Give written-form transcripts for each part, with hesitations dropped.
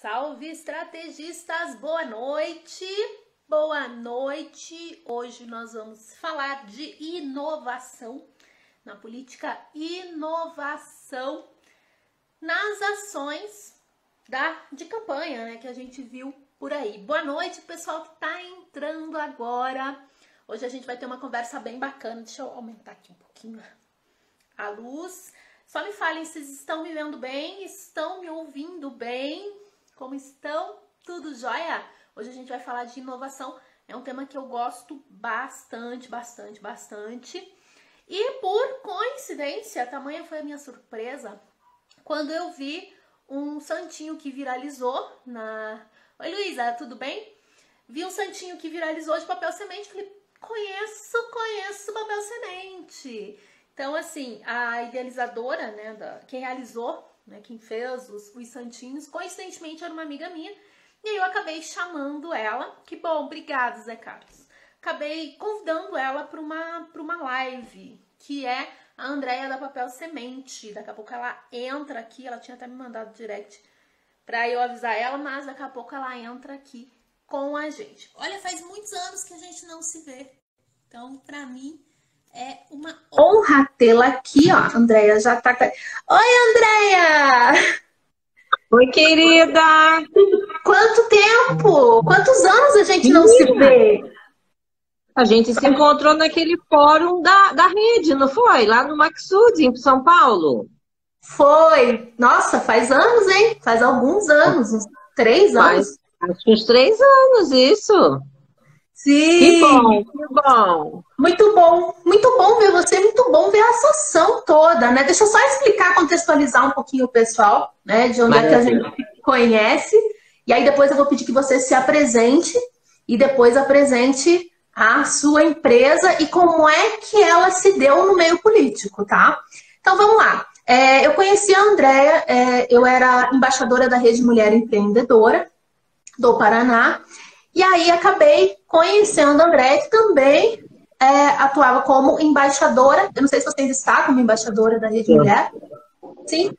Salve, estrategistas! Boa noite! Boa noite! Hoje nós vamos falar de inovação, na política inovação nas ações de campanha, né, que a gente viu por aí. Boa noite, pessoal que tá entrando agora. Hoje a gente vai ter uma conversa bem bacana. Deixa eu aumentar aqui um pouquinho a luz. Só me falem se vocês estão me vendo bem, estão me ouvindo bem, como estão? Tudo jóia? Hoje a gente vai falar de inovação, é um tema que eu gosto bastante. E por coincidência, tamanha foi a minha surpresa, quando eu vi um santinho que viralizou na... Oi, Luísa, tudo bem? Vi um santinho que viralizou de papel semente, falei, conheço papel semente. Então, assim, a idealizadora, né, quem realizou, né, quem fez os santinhos, coincidentemente era uma amiga minha, e aí eu acabei chamando ela, que bom, obrigada, Zé Carlos. Acabei convidando ela para uma live, que é a Andréia da Papel Semente. Daqui a pouco ela entra aqui, ela tinha até me mandado direct para eu avisar ela, mas daqui a pouco ela entra aqui com a gente. Olha, faz muitos anos que a gente não se vê, então, para mim... é uma honra tê-la aqui, ó. Andréia já tá... Oi, Andréia! Oi, querida! Quanto tempo? Quantos anos a gente não se vê? A gente se encontrou naquele fórum da rede, não foi? Lá no Maxud, em São Paulo. Foi. Nossa, faz anos, hein? Faz alguns anos, uns 3 anos. Acho que uns 3 anos, isso. Sim. Que bom, que bom. Muito bom ver você, muito bom ver a associação toda, né? Deixa eu só explicar, contextualizar um pouquinho o pessoal, né? De onde é que a gente conhece. E aí depois eu vou pedir que você se apresente e depois apresente a sua empresa e como é que ela se deu no meio político, tá? Então vamos lá. Eu conheci a Andréia, eu era embaixadora da Rede Mulher Empreendedora do Paraná. E aí acabei conhecendo a Andréia, que também atuava como embaixadora. Eu não sei se você ainda está como embaixadora da Rede Mulher. Sim.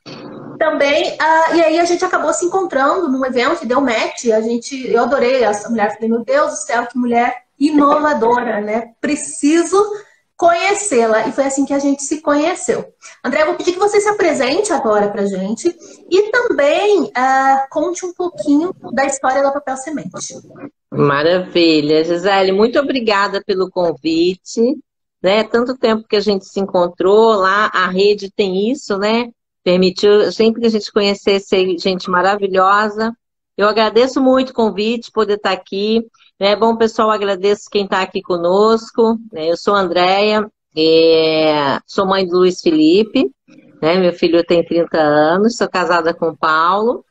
Também. E aí a gente acabou se encontrando num evento, deu match. Eu adorei essa mulher. Falei, meu Deus do céu, que mulher inovadora, né? Preciso conhecê-la. E foi assim que a gente se conheceu. André, eu vou pedir que você se apresente agora pra gente e também conte um pouquinho da história da Papel Semente. Maravilha. Gisele, muito obrigada pelo convite. Né? Tanto tempo que a gente se encontrou lá, a rede tem isso, né? Permitiu sempre que a gente conhecesse gente maravilhosa. Eu agradeço muito o convite, poder estar aqui. Né? Bom, pessoal, agradeço quem está aqui conosco. Né? Eu sou a Andréia, sou mãe do Luiz Felipe, né? Meu filho tem 30 anos, sou casada com o Paulo.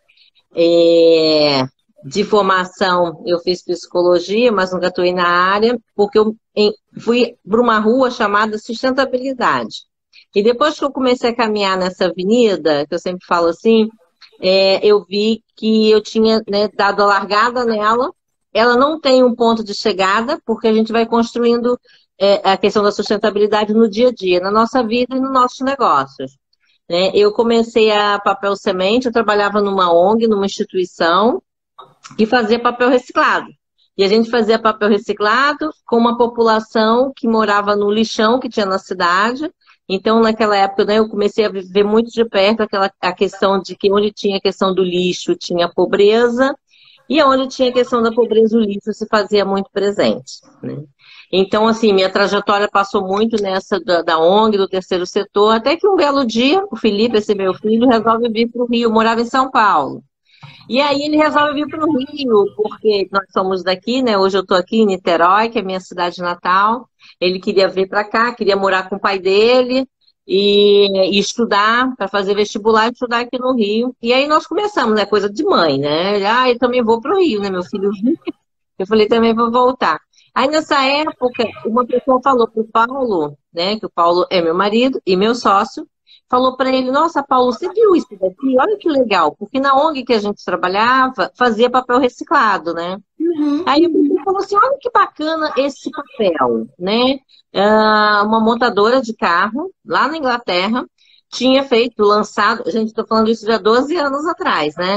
De formação, eu fiz psicologia, mas nunca atuei na área, porque eu fui para uma rua chamada Sustentabilidade. E depois que eu comecei a caminhar nessa avenida, que eu sempre falo assim, eu vi que eu tinha, né, dado a largada nela. Ela não tem um ponto de chegada, porque a gente vai construindo a questão da sustentabilidade no dia a dia, na nossa vida e nos nossos negócios. Né? Eu comecei a Papel Semente, eu trabalhava numa ONG, numa instituição, e fazia papel reciclado. E a gente fazia papel reciclado com uma população que morava no lixão que tinha na cidade. Então, naquela época, né, eu comecei a viver muito de perto a questão de que onde tinha a questão do lixo, tinha pobreza, e onde tinha a questão da pobreza, o lixo se fazia muito presente. Né? Então, assim, minha trajetória passou muito nessa da ONG, do terceiro setor, até que um belo dia, o Felipe, esse meu filho, resolve vir para o Rio, morava em São Paulo. E aí ele resolve vir para o Rio, porque nós somos daqui, né? Hoje eu estou aqui em Niterói, que é a minha cidade natal. Ele queria vir para cá, queria morar com o pai dele e estudar, para fazer vestibular e estudar aqui no Rio. E aí nós começamos, né? Coisa de mãe, né? Eu também vou para o Rio, né? Meu filho. Eu falei, também vou voltar. Aí nessa época, uma pessoa falou para o Paulo, né? Que o Paulo é meu marido e meu sócio. Falou para ele, nossa, Paulo, você viu isso daqui? Olha que legal, porque na ONG que a gente trabalhava, fazia papel reciclado, né? Uhum. Aí ele falou assim, olha que bacana esse papel, né? Uma montadora de carro, lá na Inglaterra, tinha feito, lançado, gente, estou falando isso já 12 anos atrás, né?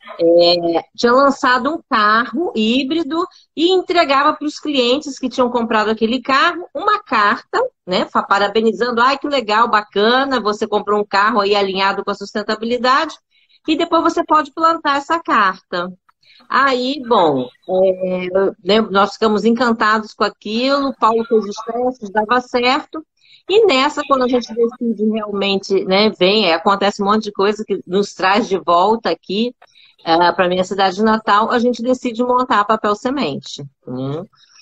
tinha lançado um carro híbrido e entregava para os clientes que tinham comprado aquele carro uma carta, né, parabenizando, ai, que legal, bacana, você comprou um carro aí alinhado com a sustentabilidade, e depois você pode plantar essa carta. Aí, bom, né, nós ficamos encantados com aquilo, o Paulo fez os testes, dava certo, e nessa, quando a gente decide realmente, né, acontece um monte de coisa que nos traz de volta aqui, para a minha cidade de Natal, a gente decide montar a Papel Semente. Né?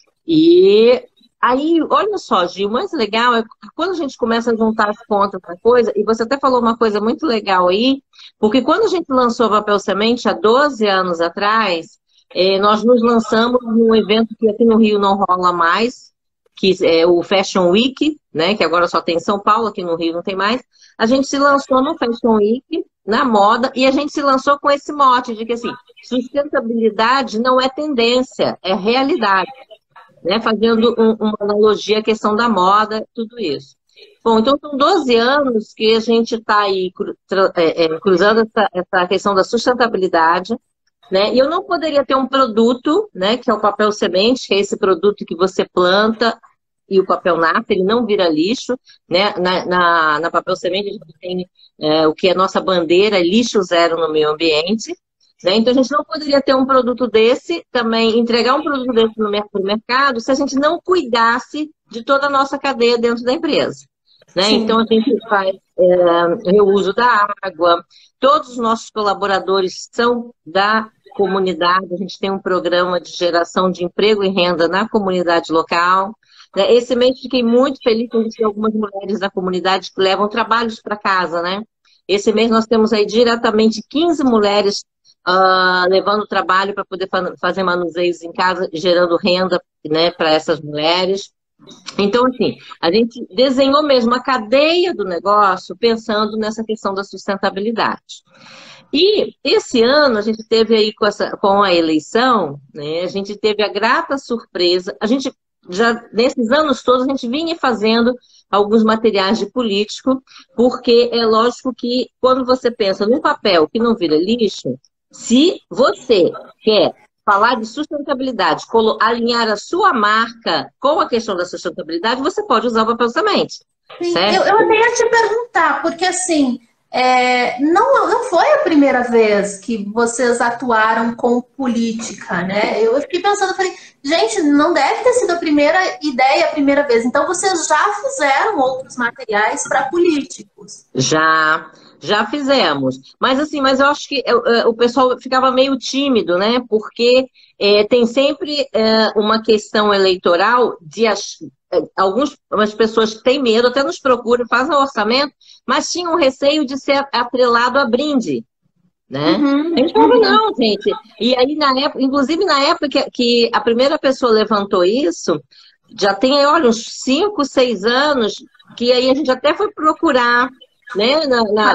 E aí, olha só, Gil, o mais legal é que quando a gente começa a juntar as contas da coisa, e você até falou uma coisa muito legal aí, porque quando a gente lançou a Papel Semente há 12 anos atrás, nós nos lançamos num evento que aqui no Rio não rola mais, que é o Fashion Week, né, que agora só tem em São Paulo, aqui no Rio não tem mais. A gente se lançou no Fashion Week, na moda, e a gente se lançou com esse mote de que, assim, sustentabilidade não é tendência, é realidade, né? Fazendo uma analogia à questão da moda, tudo isso. Bom, então são 12 anos que a gente está aí cruzando essa questão da sustentabilidade, né? E eu não poderia ter um produto, né, que é o papel semente, que é esse produto que você planta e o papel nasce, ele não vira lixo, né? Na papel semente a gente tem o que é nossa bandeira, lixo zero no meio ambiente, né? Então a gente não poderia ter um produto desse, também entregar um produto desse no mercado, se a gente não cuidasse de toda a nossa cadeia dentro da empresa. Né? Então a gente faz reuso da água, todos os nossos colaboradores são da comunidade, a gente tem um programa de geração de emprego e renda na comunidade local. Esse mês fiquei muito feliz que a gente tem algumas mulheres da comunidade que levam trabalhos para casa, né? Esse mês nós temos aí diretamente 15 mulheres levando trabalho para poder fazer manuseios em casa, gerando renda, né, para essas mulheres. Então, assim, a gente desenhou mesmo a cadeia do negócio pensando nessa questão da sustentabilidade. E esse ano a gente teve aí com a eleição, né, a gente teve a grata surpresa, a gente já nesses anos todos a gente vinha fazendo alguns materiais de político, porque é lógico que quando você pensa num papel que não vira lixo, se você quer falar de sustentabilidade, alinhar a sua marca com a questão da sustentabilidade, você pode usar o papel semente. Sim, eu até ia te perguntar, porque assim, não foi a primeira vez que vocês atuaram com política, né? Eu fiquei pensando, falei, gente, não deve ter sido a primeira ideia, a primeira vez. Então, vocês já fizeram outros materiais para políticos? Já fizemos. Mas assim, eu acho que o pessoal ficava meio tímido, né? Porque tem sempre uma questão eleitoral de algumas pessoas têm medo, até nos procuram, fazem orçamento, mas tinham um receio de ser atrelado a brinde, né? A gente falava, não, gente. E aí, inclusive na época que a primeira pessoa levantou isso, já tem, olha, uns 5, 6 anos, que aí a gente até foi procurar, né,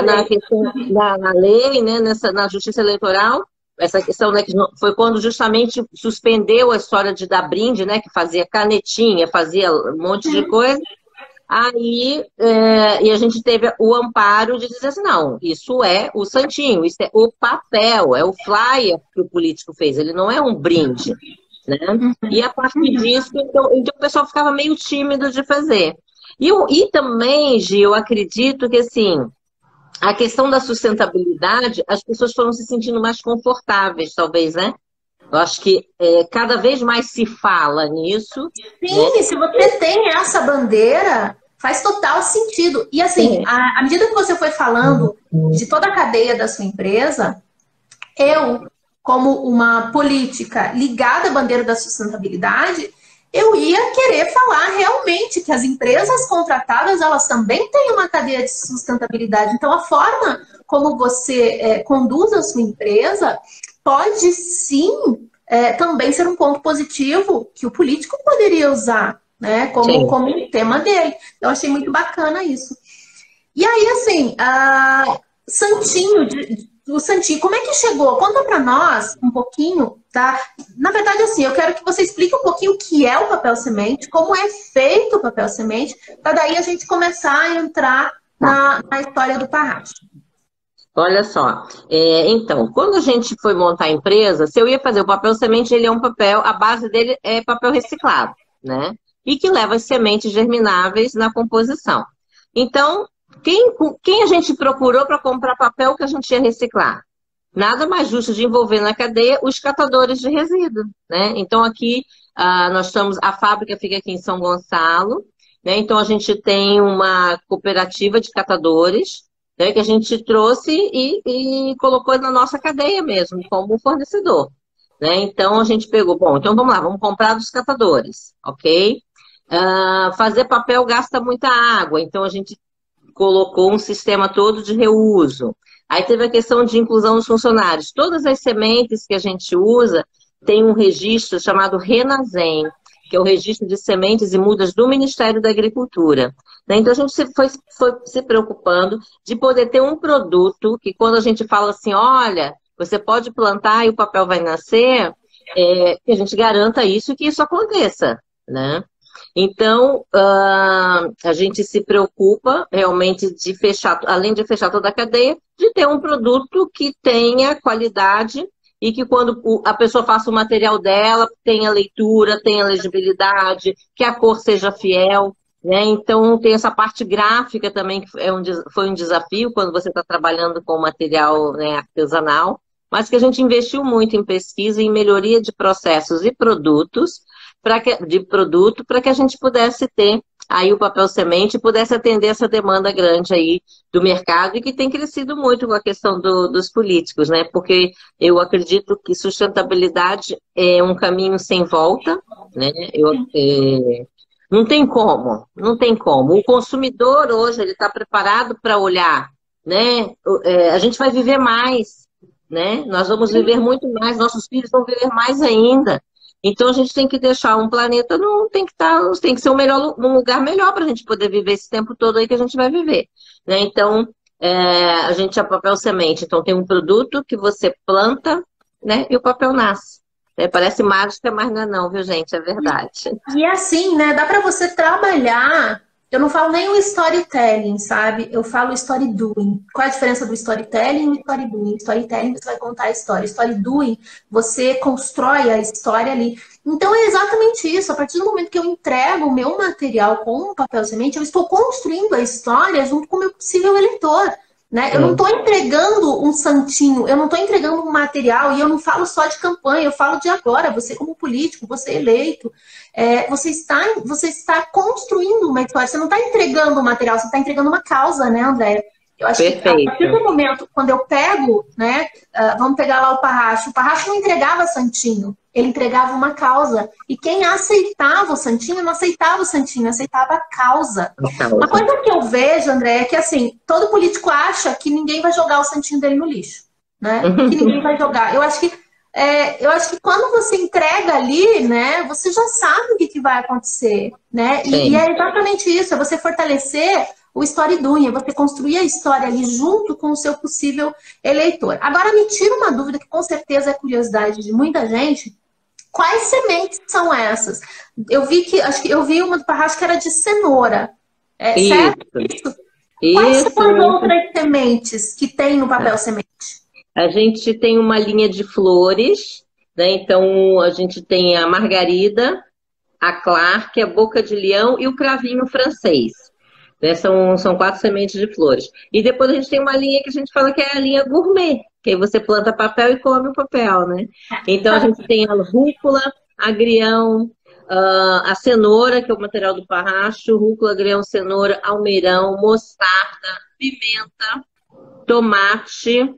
na lei, né, na justiça eleitoral, essa questão, né, que foi quando justamente suspendeu a história de dar brinde, né, que fazia canetinha, fazia um monte de coisa. Aí, e a gente teve o amparo de dizer assim, não, isso é o santinho, isso é o papel, é o flyer que o político fez, ele não é um brinde, né? E a partir disso, então o pessoal ficava meio tímido de fazer. E também, Gil, eu acredito que, assim, a questão da sustentabilidade, as pessoas foram se sentindo mais confortáveis, talvez, né? Eu acho que cada vez mais se fala nisso. Sim, né? Se você tem essa bandeira, faz total sentido. E assim, à medida que você foi falando de toda a cadeia da sua empresa, eu, como uma política ligada à bandeira da sustentabilidade, eu ia querer falar realmente que as empresas contratadas, elas também têm uma cadeia de sustentabilidade. Então, a forma como você conduz a sua empresa pode sim também ser um ponto positivo que o político poderia usar, né, como um tema dele. Eu achei muito bacana isso. E aí, assim, o Santinho, como é que chegou? Conta para nós um pouquinho, tá? Na verdade, assim, eu quero que você explique um pouquinho o que é o papel semente, como é feito o papel semente, para daí a gente começar a entrar na história do Tarraxa. Olha só, então, quando a gente foi montar a empresa, se eu ia fazer o papel semente, ele é um papel, a base dele é papel reciclado, né? E que leva as sementes germináveis na composição. Então, quem a gente procurou para comprar papel que a gente ia reciclar? Nada mais justo de envolver na cadeia os catadores de resíduo, né? Então, aqui, a fábrica fica aqui em São Gonçalo, né? Então, a gente tem uma cooperativa de catadores, né, que a gente trouxe e colocou na nossa cadeia mesmo, como fornecedor. Né? Então, a gente pegou, bom, então vamos lá, vamos comprar dos catadores, ok? Fazer papel gasta muita água, então a gente colocou um sistema todo de reuso. Aí teve a questão de inclusão dos funcionários. Todas as sementes que a gente usa tem um registro chamado Renasem, que é o registro de sementes e mudas do Ministério da Agricultura. Né? Então, a gente foi se preocupando de poder ter um produto que, quando a gente fala assim, olha, você pode plantar e o papel vai nascer, que a gente garanta isso e que isso aconteça. Né? Então, a gente se preocupa realmente de fechar, além de fechar toda a cadeia, de ter um produto que tenha qualidade e que quando a pessoa faça o material dela, tenha leitura, tenha legibilidade, que a cor seja fiel, né? Então, tem essa parte gráfica também, que foi um desafio quando você está trabalhando com material, né, artesanal, mas que a gente investiu muito em pesquisa e em melhoria de processos e produtos, para que a gente pudesse ter aí o papel semente e pudesse atender essa demanda grande aí do mercado e que tem crescido muito com a questão dos políticos, né? Porque eu acredito que sustentabilidade é um caminho sem volta, né? Não tem como, não tem como. O consumidor hoje ele está preparado para olhar, né? A gente vai viver mais, né? Nós vamos viver muito mais, nossos filhos vão viver mais ainda. Então a gente tem que deixar um planeta, não tem que tem que ser um lugar melhor para a gente poder viver esse tempo todo aí que a gente vai viver. Né? Então, a gente é papel semente. Então tem um produto que você planta, né? E o papel nasce. Parece mágica, mas não é não, viu, gente? É verdade. E assim, né? Dá para você trabalhar. Eu não falo nem o storytelling, sabe? Eu falo story doing. Qual é a diferença do storytelling e do story doing? Storytelling, você vai contar a história. Story doing, você constrói a história ali. Então é exatamente isso. A partir do momento que eu entrego o meu material com um papel semente, eu estou construindo a história junto com o meu possível eleitor. Né? Eu não estou entregando um santinho, eu não estou entregando um material, e eu não falo só de campanha, eu falo de agora, você como político, você eleito, você está construindo uma história, você não está entregando um material, você está entregando uma causa, né, André? Eu acho que a partir do momento, quando eu pego, né, vamos pegar lá o Parracho não entregava santinho, ele entregava uma causa. E quem aceitava o santinho, não aceitava o santinho, aceitava a causa. Uma coisa que eu vejo, André, é que assim, todo político acha que ninguém vai jogar o santinho dele no lixo, né? Que ninguém vai jogar. Eu acho que quando você entrega ali, né, você já sabe o que vai acontecer, né? E é exatamente isso, é você fortalecer o story doing, é você construir a história ali junto com o seu possível eleitor. Agora me tira uma dúvida que com certeza é curiosidade de muita gente. Quais sementes são essas? Eu vi uma do Parracho que era de cenoura. Certo? Quais são as outras sementes que tem no papel semente? A gente tem uma linha de flores, né? Então a gente tem a margarida, a Clark, a boca de leão e o cravinho francês. Né? São 4 sementes de flores. E depois a gente tem uma linha que a gente fala que é a linha gourmet, que aí você planta papel e come o papel, né? Então a gente tem a rúcula, agrião, a cenoura, que é o material do Parracho, rúcula, agrião, cenoura, almeirão, mostarda, pimenta, tomate,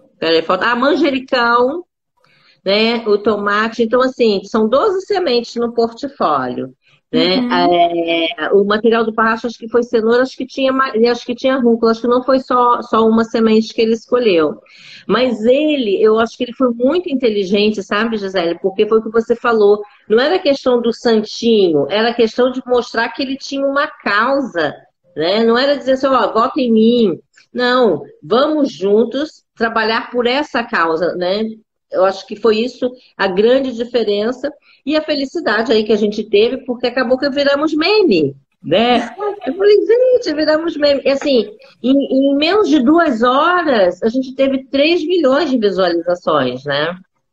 manjericão, né? O tomate. Então, assim, são 12 sementes no portfólio. Né? O material do Parracho, acho que foi cenoura, acho que tinha rúcula, acho que não foi só uma semente que ele escolheu. Mas eu acho que ele foi muito inteligente, sabe, Gisele? Porque foi o que você falou. Não era questão do santinho, era questão de mostrar que ele tinha uma causa. Né? Não era dizer assim, vota em mim. Não, vamos juntos trabalhar por essa causa, né? Eu acho que foi isso a grande diferença e a felicidade aí que a gente teve, porque acabou que viramos meme, né? Eu falei, gente, viramos meme. E, assim, em menos de 2 horas, a gente teve 3 milhões de visualizações, né?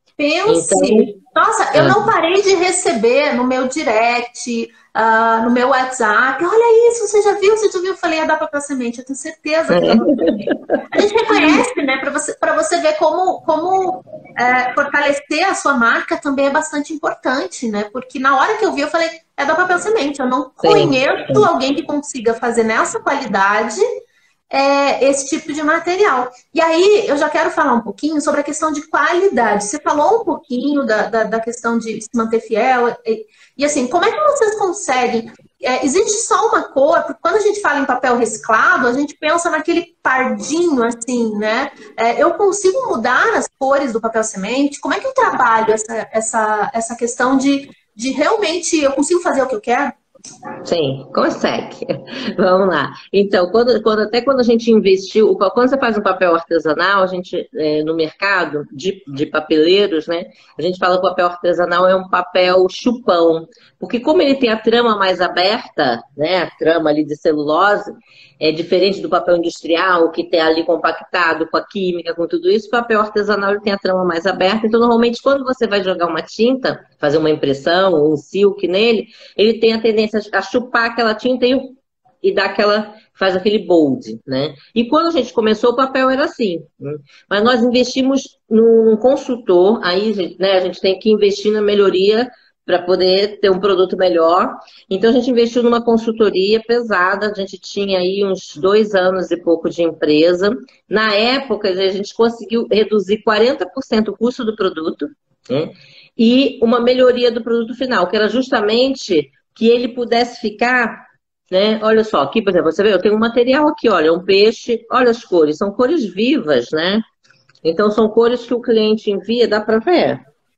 Então, Pense, nossa, eu não parei de receber no meu direct, no meu WhatsApp. Olha isso, você já viu? Você já viu? Eu falei, é da Papel Semente, eu tenho certeza que é da Papel Semente. A gente reconhece, né? Para você ver como fortalecer a sua marca também é bastante importante, né? Porque na hora que eu vi, eu falei, é da Papel Semente. Eu não conheço alguém que consiga fazer nessa qualidade esse tipo de material. E aí, eu já quero falar um pouquinho sobre a questão de qualidade. Você falou um pouquinho da questão de se manter fiel. E assim, como é que vocês conseguem? Existe só uma cor? Porque quando a gente fala em papel reciclado, a gente pensa naquele pardinho, assim, né? Eu consigo mudar as cores do papel semente? Como é que eu trabalho essa questão de realmente eu consigo fazer o que eu quero? sim, consegue. Vamos lá. Então, até quando a gente investiu, quando você faz um papel artesanal, a gente, no mercado de papeleiros, né? A gente fala que o papel artesanal é um papel chupão, porque como ele tem a trama mais aberta, né? A trama ali de celulose, é diferente do papel industrial, que tem ali compactado com a química, com tudo isso, o papel artesanal ele tem a trama mais aberta, então normalmente quando você vai jogar uma tinta, fazer uma impressão, um silk nele, ele tem a tendência a chupar aquela tinta e faz aquele bold, né? E quando a gente começou, o papel era assim, né? Mas nós investimos num consultor, aí, né, a gente tem que investir na melhoria para poder ter um produto melhor. Então, a gente investiu numa consultoria pesada, a gente tinha aí uns 2 anos e pouco de empresa. Na época, a gente conseguiu reduzir 40% o custo do produto, né? E uma melhoria do produto final, que era justamente que ele pudesse ficar, né? Olha só, aqui, por exemplo, você vê, eu tenho um material aqui, olha, um peixe, olha as cores, são cores vivas, né? Então, são cores que o cliente envia, dá para ver.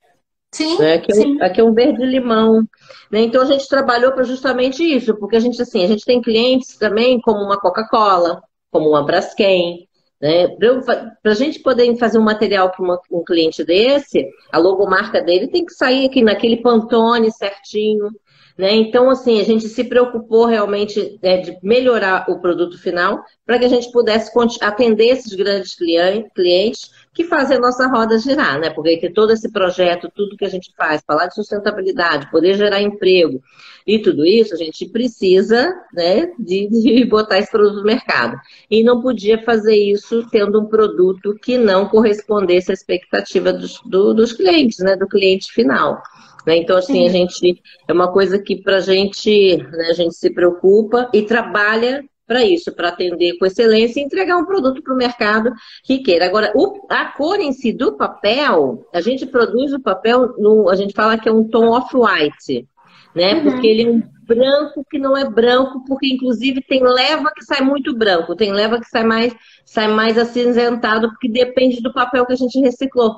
Sim, Né? sim. Aqui é um verde-limão. Né? Então, a gente trabalhou para justamente isso, porque a gente tem clientes também como uma Coca-Cola, como uma Braskem. Né? Para a gente poder fazer um material para um cliente desse, a logomarca dele tem que sair aqui naquele Pantone certinho. Né? Então, assim, a gente se preocupou realmente de melhorar o produto final para que a gente pudesse atender esses grandes clientes que fazem a nossa roda girar, né? Porque tem todo esse projeto, tudo que a gente faz, falar de sustentabilidade, poder gerar emprego e tudo isso, a gente precisa, né, de botar esse produto no mercado. E não podia fazer isso tendo um produto que não correspondesse à expectativa dos clientes, né? Do cliente final. Então, assim, é uma coisa que pra gente, né, a gente se preocupa e trabalha para isso, para atender com excelência e entregar um produto para o mercado que queira. Agora, a cor em si do papel, a gente produz o papel, a gente fala que é um tom off-white, né? Porque ele é um branco que não é branco, porque inclusive tem leva que sai muito branco, tem leva que sai mais acinzentado, porque depende do papel que a gente reciclou.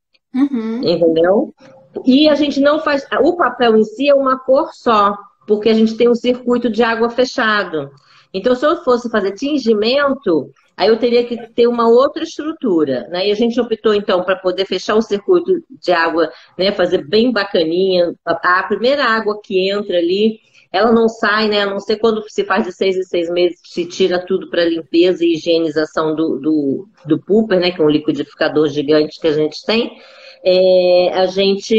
Entendeu? E a gente não faz. O papel em si é uma cor só, porque a gente tem um circuito de água fechado. Então, se eu fosse fazer tingimento, aí eu teria que ter uma outra estrutura, né? E a gente optou, então, para poder fechar o circuito de água, né? Fazer bem bacaninha. A primeira água que entra ali, ela não sai, né? A não ser quando se faz de 6 em 6 meses, se tira tudo para limpeza e higienização do pooper, né? Que é um liquidificador gigante que a gente tem. A gente...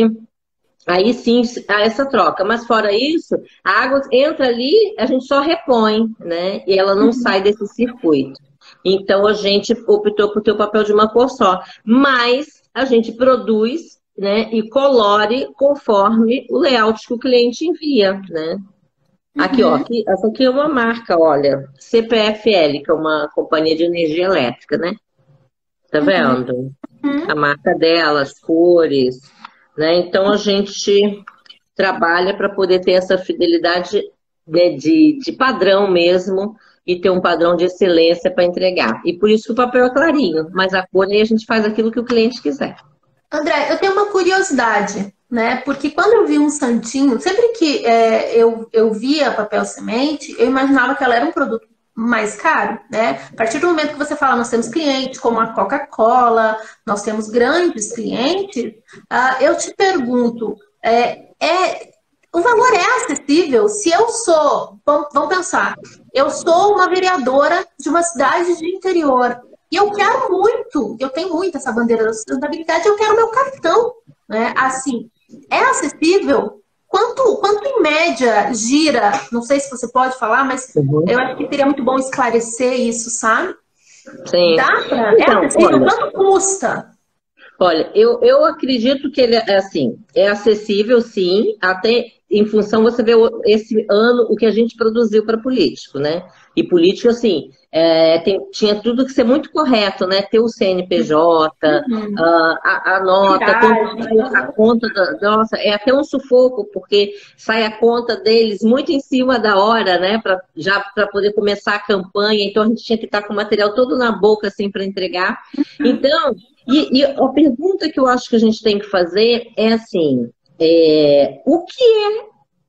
Aí sim, há essa troca. Mas fora isso, a água entra ali, a gente só repõe, né? E ela não sai desse circuito. Então, a gente optou por ter o papel de uma cor só. Mas a gente produz, né? E colore conforme o layout que o cliente envia, né? Aqui, ó. Essa aqui é uma marca, olha. CPFL, que é uma companhia de energia elétrica, né? Tá vendo? A marca dela, as cores... Né? Então, a gente trabalha para poder ter essa fidelidade, né, de padrão mesmo e ter um padrão de excelência para entregar. E por isso que o papel é clarinho, mas a cor aí a gente faz aquilo que o cliente quiser. André, eu tenho uma curiosidade, né? Porque quando eu vi um santinho, sempre que eu via papel semente, eu imaginava que ela era um produto mais caro, né? A partir do momento que você fala, nós temos clientes como a Coca-Cola, nós temos grandes clientes, eu te pergunto, o valor é acessível. Se eu sou, vamos pensar, eu sou uma vereadora de uma cidade de interior e eu quero muito, eu tenho muito essa bandeira da sustentabilidade, eu quero meu cartão, né? Assim, é acessível? Quanto em média gira? Não sei se você pode falar, mas eu acho que seria muito bom esclarecer isso, sabe? Sim. Dá pra? É Então, acessível? olha, Quanto custa? olha, eu acredito que ele é assim, é acessível sim, até em função, você vê esse ano o que a gente produziu para político, né? E político, assim, tinha tudo que ser muito correto, né? Ter o CNPJ, Uhum. a nota, quando Tiragem. sai a conta nossa, é até um sufoco, porque sai a conta deles muito em cima da hora, né? Já para poder começar a campanha, então a gente tinha que estar com o material todo na boca, assim, para entregar. Então, e a pergunta que eu acho que a gente tem que fazer é assim, o que é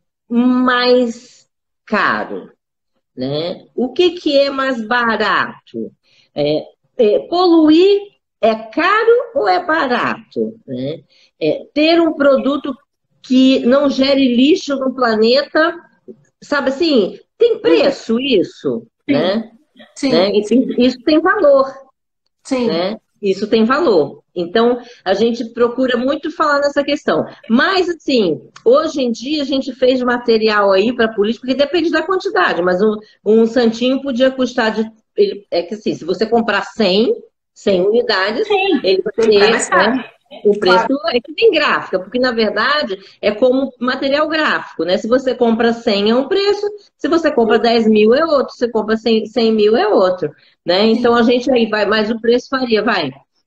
mais caro, né? O que é mais barato? Poluir é caro ou é barato, né? Ter um produto que não gere lixo no planeta, sabe assim, tem preço isso, Sim, né? sim, Isso tem valor, sim. né? Isso tem valor. Então, a gente procura muito falar nessa questão. Mas, assim, hoje em dia a gente fez material aí para política, porque depende da quantidade, mas um santinho podia custar é que assim, se você comprar 100 unidades, Sim, ele vai sim, vai ter, mais caro. né? O preço Claro. é que nem gráfica, porque na verdade é como material gráfico, né? Se você compra 100 é um preço, se você compra 10 mil é outro, se você compra 100 mil é outro, né? Então Sim. a gente aí vai, mas o preço varia, vai.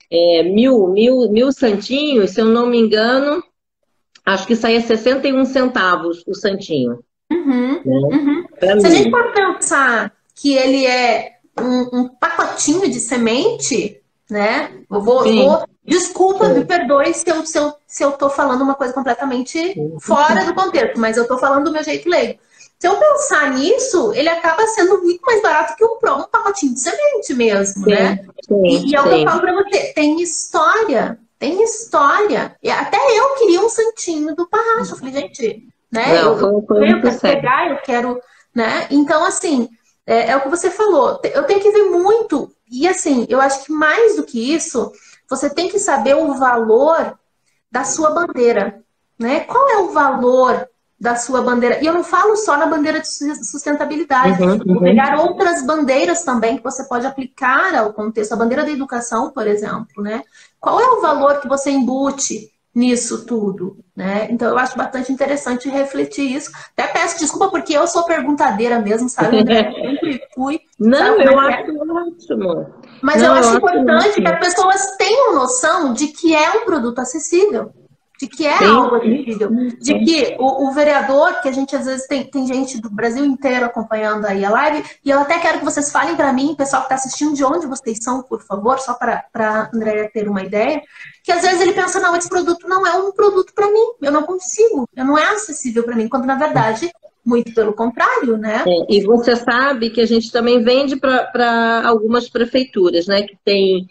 Mil santinhos, se eu não me engano, acho que saía 61 centavos o santinho, Uhum, né? uhum. Para Se a gente mil. for pensar que ele é um pacotinho de semente, né? Sim. Desculpa, me Sim. perdoe se eu tô falando uma coisa completamente fora do contexto, mas eu tô falando do meu jeito leigo. Se eu pensar nisso, ele acaba sendo muito mais barato que um pacotinho de semente mesmo, né? Sim, sim, E é o que eu sim. falo pra você, tem história, tem história. E até eu queria um santinho do Parracho. Eu falei, gente, né? Não, foi Eu muito quero sério. pegar, eu quero, né? Então, assim, é o que você falou. Eu tenho que ver muito. E assim, eu acho que mais do que isso, você tem que saber o valor da sua bandeira, né? Qual é o valor da sua bandeira? E eu não falo só na bandeira de sustentabilidade. Uhum, Vou uhum. pegar outras bandeiras também que você pode aplicar ao contexto. A bandeira da educação, por exemplo, né? Qual é o valor que você embute nisso tudo, né? Então eu acho bastante interessante refletir isso. Até peço desculpa porque eu sou perguntadeira mesmo, sabe, André? Sempre fui, sabe Não, como é eu que acho é? ótimo. Mas eu Não, eu acho acho importante que ótimo. as pessoas tenham noção de que é um produto acessível, de que é Sim, algo sim, acessível, sim, de sim. que o vereador, que a gente às vezes tem gente do Brasil inteiro acompanhando aí a live, e eu até quero que vocês falem para mim, pessoal que está assistindo, de onde vocês são, por favor, só para a Andréia ter uma ideia, que às vezes ele pensa, não, esse produto não é um produto para mim, eu não consigo, não é acessível para mim, quando na verdade, muito pelo contrário, né? E você sabe que a gente também vende para algumas prefeituras, né? Que tem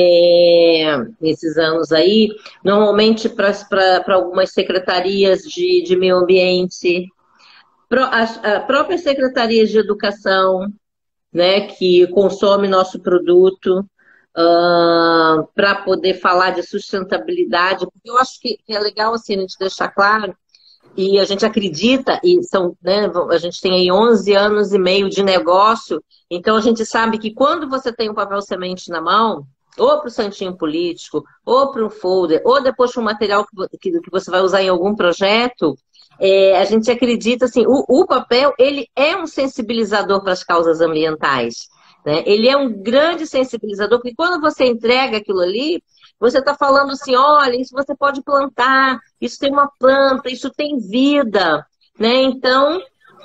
nesses anos aí, normalmente para algumas secretarias de meio ambiente, as próprias secretarias de educação, né? Que consome nosso produto. Para poder falar de sustentabilidade, porque eu acho que é legal assim, a gente deixar claro e a gente acredita, e né, a gente tem aí 11 anos e meio de negócio, então a gente sabe que quando você tem um papel semente na mão, ou para o santinho político, ou para um folder, ou depois para um material que você vai usar em algum projeto, a gente acredita assim, o papel ele é um sensibilizador para as causas ambientais. Né? Ele é um grande sensibilizador, porque quando você entrega aquilo ali, você está falando assim, olha, isso você pode plantar, isso tem uma planta, isso tem vida, né? Então,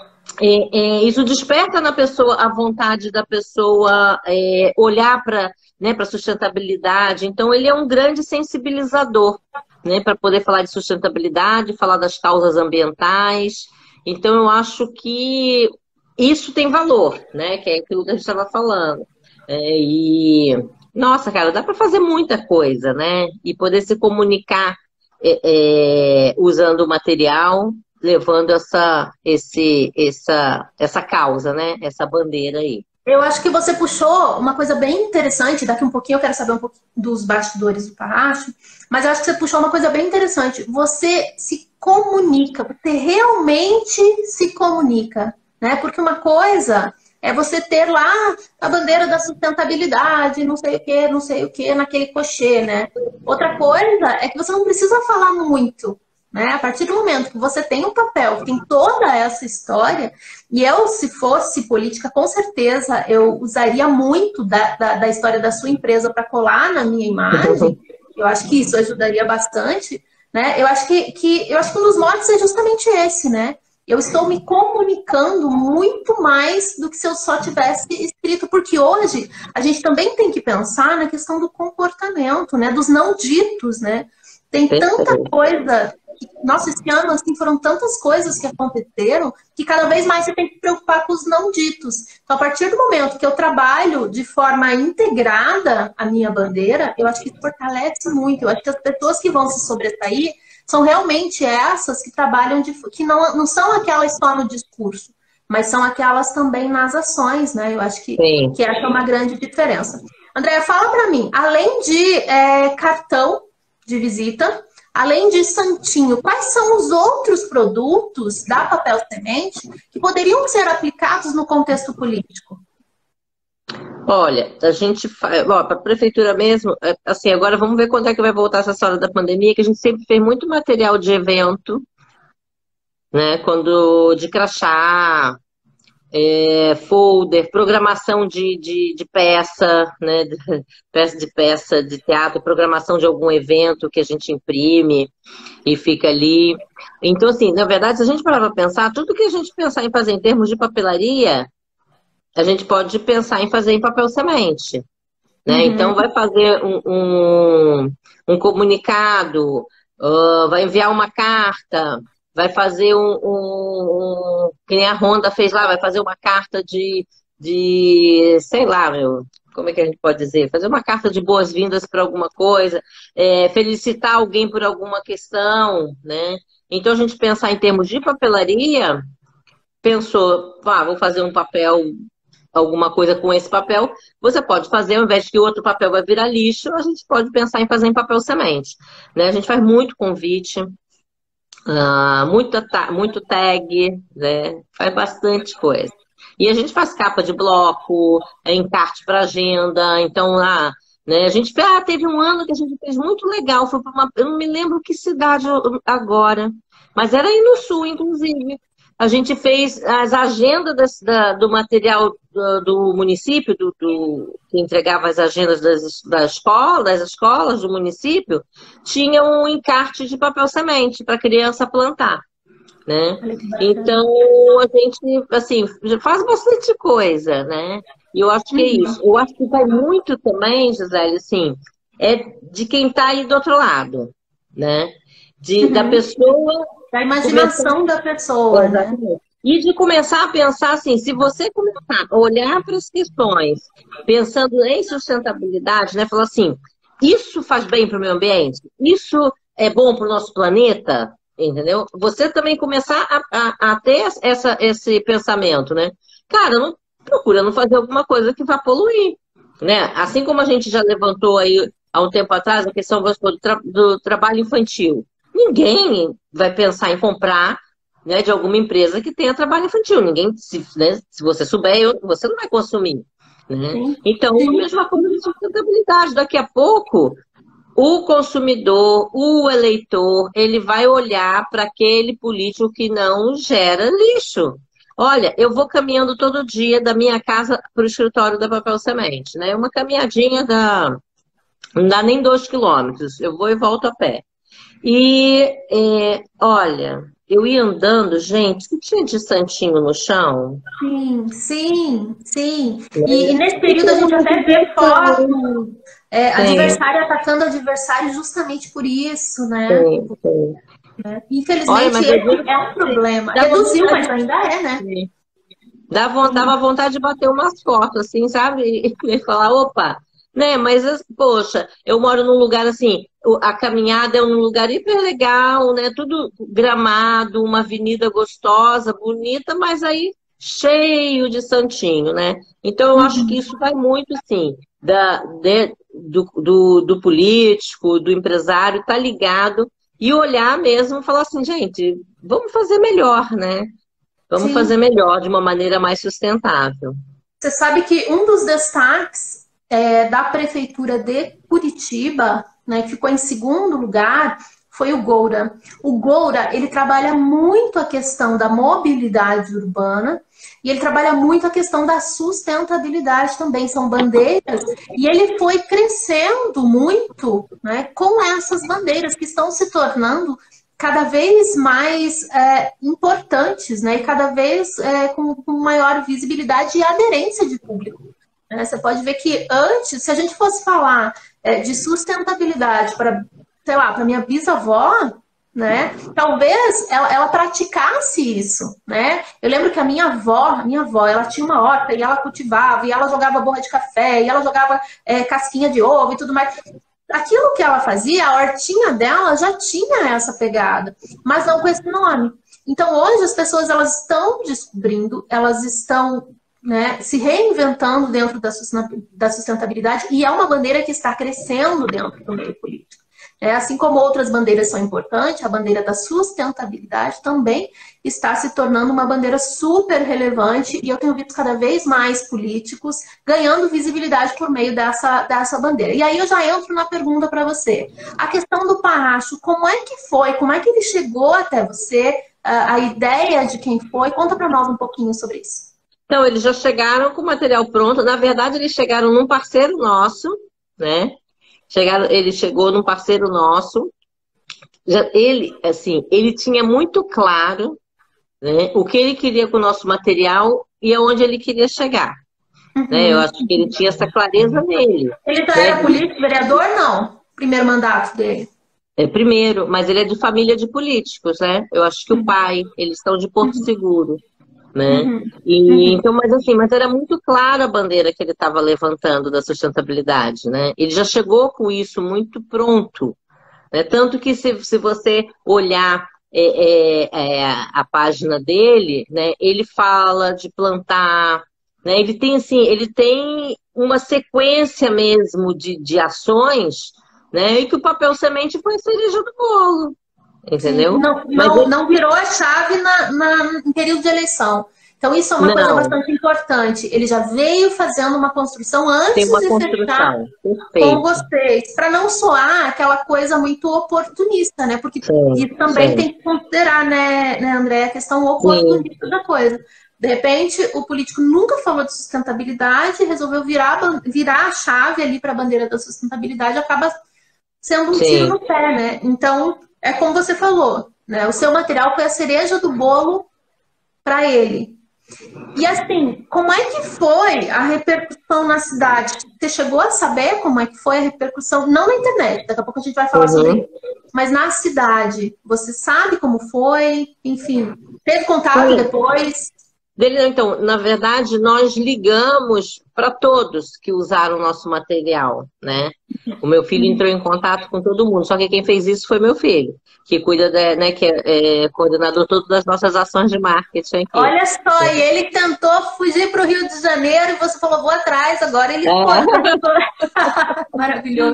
isso desperta na pessoa a vontade da pessoa olhar para, né, para sustentabilidade. Então, ele é um grande sensibilizador, né, para poder falar de sustentabilidade, falar das causas ambientais. Então, eu acho que isso tem valor, né? Que é aquilo que a gente estava falando. E nossa, cara, dá para fazer muita coisa, né? E poder se comunicar usando o material. levando essa causa, né? Essa bandeira aí. Eu acho que você puxou uma coisa bem interessante. Daqui um pouquinho eu quero saber um pouco dos bastidores do Parracho, mas eu acho que você puxou uma coisa bem interessante. Você se comunica, você realmente se comunica, né? Porque uma coisa é você ter lá a bandeira da sustentabilidade, não sei o que, naquele cochê, né? Outra coisa é que você não precisa falar muito, né? A partir do momento que você tem um papel, tem toda essa história, e eu, se fosse política, com certeza eu usaria muito da história da sua empresa para colar na minha imagem. Eu acho que isso ajudaria bastante, né? Eu acho que um dos motes é justamente esse, né? Eu estou me comunicando muito mais do que se eu só tivesse escrito, porque hoje a gente também tem que pensar na questão do comportamento, né? Dos não ditos, né? Tem tanta coisa. Nossa, esse ano, assim, foram tantas coisas que aconteceram que cada vez mais você tem que se preocupar com os não ditos. Então, a partir do momento que eu trabalho de forma integrada a minha bandeira, eu acho que isso fortalece muito. Eu acho que as pessoas que vão se sobressair são realmente essas que trabalham, que não são aquelas só no discurso, mas são aquelas também nas ações, né? Eu acho que essa é uma grande diferença. Andréia, fala para mim, além de cartão de visita, além de santinho, quais são os outros produtos da Papel Semente que poderiam ser aplicados no contexto político? Olha, a gente faz, para a prefeitura mesmo, assim, agora vamos ver quando é que vai voltar essa história da pandemia, que a gente sempre fez muito material de evento, né? De crachá, folder, programação de peça, né? Peça de teatro, programação de algum evento que a gente imprime e fica ali. Então, assim, na verdade, se a gente parar para pensar, tudo que a gente pensar em fazer em termos de papelaria, a gente pode pensar em fazer em papel semente, né? Uhum. Então, vai fazer um comunicado, vai enviar uma carta, vai fazer que nem a Honda fez lá, vai fazer uma carta de sei lá, como é que a gente pode dizer? Fazer uma carta de boas-vindas para alguma coisa, felicitar alguém por alguma questão, né? Então, a gente pensar em termos de papelaria, pensou, vou fazer um papel, alguma coisa com esse papel, você pode fazer, ao invés de que o outro papel vai virar lixo, a gente pode pensar em fazer em papel semente, né? A gente faz muito convite, muito tag, né? Faz bastante coisa. E a gente faz capa de bloco, encarte para agenda, então lá, né? A gente teve um ano que a gente fez muito legal, foi para eu não me lembro que cidade agora, mas era aí no sul, inclusive. A gente fez as agendas do material do município, que entregava as agendas das escolas do município, tinha um encarte de papel semente para a criança plantar, né? Então, a gente, assim, faz bastante coisa, né? E eu acho que é isso. Eu acho que vai muito também, Gisele, assim, de quem está aí do outro lado, né? Da pessoa... Da imaginação da pessoa, né? E de começar a pensar assim, se você começar a olhar para as questões, pensando em sustentabilidade, né? Falar assim, isso faz bem para o meio ambiente? Isso é bom para o nosso planeta? Entendeu? Você também começar a ter esse pensamento, né? Cara, procura não fazer alguma coisa que vá poluir, né? Assim como a gente já levantou aí há um tempo atrás a questão do trabalho infantil. Ninguém vai pensar em comprar, né, de alguma empresa que tenha trabalho infantil. Ninguém, se você souber, você não vai consumir. Né? Então, a mesma coisa de sustentabilidade. Daqui a pouco, o consumidor, o eleitor, ele vai olhar para aquele político que não gera lixo. Olha, eu vou caminhando todo dia da minha casa para o escritório da Papel Semente. Né? Uma caminhadinha não dá nem 2 quilômetros. Eu vou e volto a pé. E, olha, eu ia andando, gente, que tinha de santinho no chão. Sim. E nesse período a gente até vê foto, adversário atacando adversário justamente por isso, né? Sim. Infelizmente, esse é um problema. Reduziu, mas ainda né? Dava vontade de bater umas fotos, assim, sabe? E falar, opa, Né, mas, poxa, eu moro num lugar assim, a caminhada é um lugar hiper legal, né? Tudo gramado, uma avenida gostosa, bonita, mas aí cheio de santinho, né? Então, eu acho que isso vai muito, sim, do político, do empresário, tá ligado e olhar mesmo e falar assim, gente, vamos fazer melhor, né? Vamos Sim. fazer melhor, de uma maneira mais sustentável. Você sabe que um dos destaques da Prefeitura de Curitiba, né, que ficou em segundo lugar, foi o Goura. O Goura, ele trabalha muito a questão da mobilidade urbana e ele trabalha muito a questão da sustentabilidade também, são bandeiras, e ele foi crescendo muito, né, com essas bandeiras que estão se tornando cada vez mais importantes, né? E cada vez com maior visibilidade e aderência de público. Né? Você pode ver que antes, se a gente fosse falar de sustentabilidade para, sei lá, para minha bisavó, né? Talvez ela praticasse isso, né? Eu lembro que a minha avó, ela tinha uma horta e ela cultivava, e ela jogava borra de café, e ela jogava casquinha de ovo e tudo mais. Aquilo que ela fazia, a hortinha dela já tinha essa pegada, mas não com esse nome. Então, hoje as pessoas elas estão descobrindo, elas estão, né, se reinventando dentro da sustentabilidade e é uma bandeira que está crescendo dentro do meio político. Assim como outras bandeiras são importantes, a bandeira da sustentabilidade também está se tornando uma bandeira super relevante e eu tenho visto cada vez mais políticos ganhando visibilidade por meio dessa bandeira. E aí eu já entro na pergunta para você. A questão do Parracho, como é que foi? Como é que ele chegou até você? A ideia de quem foi? Conta para nós um pouquinho sobre isso. Então, eles já chegaram com o material pronto. Na verdade, eles chegaram num parceiro nosso, né? Ele chegou num parceiro nosso. Ele, assim, ele tinha muito claro, né, o que ele queria com o nosso material e aonde ele queria chegar. Né? Eu acho que ele tinha essa clareza nele. Ele já era político, vereador? Não. Primeiro mandato dele. Primeiro, mas ele é de família de políticos, né? Eu acho que o pai, eles estão de Porto Seguro. Né? Então, mas era muito clara a bandeira que ele estava levantando da sustentabilidade, né? Ele já chegou com isso muito pronto, né? Tanto que se você olhar a página dele, né? Ele fala de plantar, né? Ele tem uma sequência mesmo de ações, né? E que o papel semente foi a cereja do bolo. Entendeu? Sim, não virou a chave em período de eleição. Então, isso é uma coisa bastante importante. Ele já veio fazendo uma construção antes de fechar com vocês, para não soar aquela coisa muito oportunista, né? Porque isso também tem que considerar, né, André, a questão oportunista da coisa. De repente, o político nunca falou de sustentabilidade, resolveu virar a chave ali para a bandeira da sustentabilidade, acaba sendo um tiro no pé, né? Então, é como você falou, né? O seu material foi a cereja do bolo para ele. E assim, como é que foi a repercussão na cidade? Você chegou a saber como é que foi a repercussão? Não na internet, daqui a pouco a gente vai falar sobre isso. Mas na cidade, você sabe como foi? Enfim, teve contato depois? Então, na verdade, nós ligamos para todos que usaram o nosso material, né? O meu filho entrou em contato com todo mundo, só que quem fez isso foi meu filho, que cuida, né, que é coordenador todo das nossas ações de marketing aqui. Olha só, e ele tentou fugir para o Rio de Janeiro e você falou, vou atrás, agora ele Maravilhoso.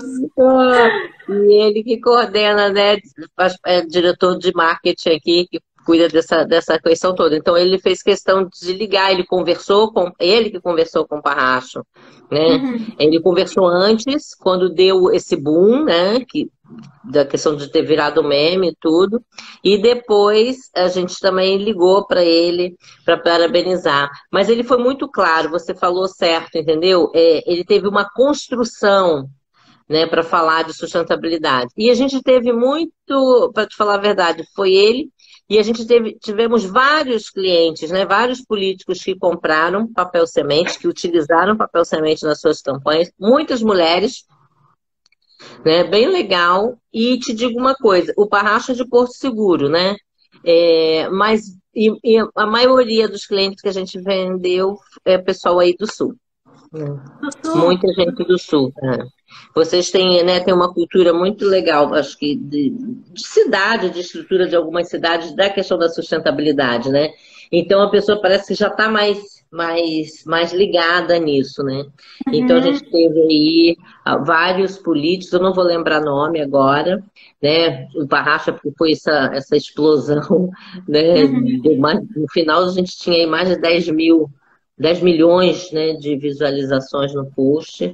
E ele que coordena, né, é diretor de marketing aqui, que cuida dessa questão toda. Então, ele fez questão de ligar, ele que conversou com o Parracho, né? Ele conversou antes, quando deu esse boom, né? Da questão de ter virado meme e tudo. E depois, a gente também ligou para ele para parabenizar. Mas ele foi muito claro, você falou certo, entendeu? Ele teve uma construção, né, para falar de sustentabilidade. E a gente teve muito, para te falar a verdade, foi ele. E a gente tivemos vários clientes, né, vários políticos que compraram papel semente, que utilizaram papel semente nas suas campanhas, muitas mulheres, né, bem legal. E te digo uma coisa, o Parracho é de Porto Seguro, né, mas a maioria dos clientes que a gente vendeu é pessoal aí do Sul. Do Sul. Muita gente do Sul. Vocês têm, né, têm uma cultura muito legal, acho que de cidade, de estrutura de algumas cidades, da questão da sustentabilidade, né? Então a pessoa parece que já está mais ligada nisso, né? Então a gente teve aí vários políticos, eu não vou lembrar nome agora, né? O Barracha, porque foi essa explosão, né? No final a gente tinha aí mais de 10 milhões, né, de visualizações no post.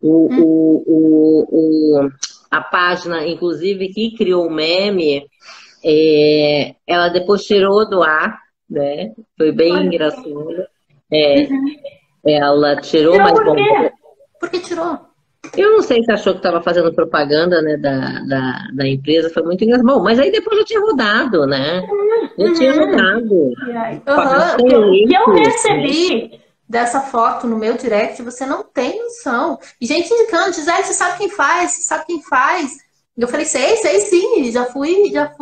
A página, inclusive, que criou o meme, ela depois tirou do ar, né? Foi bem engraçado. Ela tirou, Tirou mas por bom. quê? Por que tirou? Eu não sei se achou que estava fazendo propaganda, né, da empresa, foi muito engraçado. Bom, mas aí depois já tinha rodado, né? Já tinha rodado. O que eu recebi dessa foto no meu direct, você não tem noção. E gente indicando, Gisele, você sabe quem faz? Você sabe quem faz? Eu falei, sei sim, já fui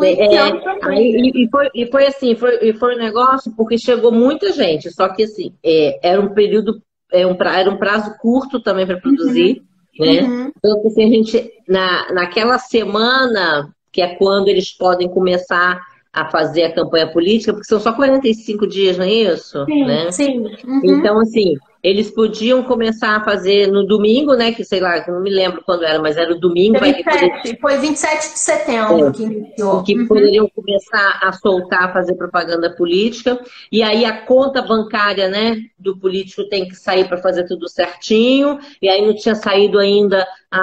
e foi assim, foi um negócio porque chegou muita gente, só que assim, era um período, era um prazo curto também para produzir, né? Então, assim, a gente, naquela semana, que é quando eles podem começar a fazer a campanha política, porque são só 45 dias, não é isso? Sim, né? sim. Então, assim, eles podiam começar a fazer no domingo, né? Que sei lá, não me lembro quando era, mas era o domingo. Foi 27 de setembro que iniciou. Que poderiam começar a soltar, a fazer propaganda política. E aí a conta bancária, né, do político tem que sair para fazer tudo certinho. E aí não tinha saído ainda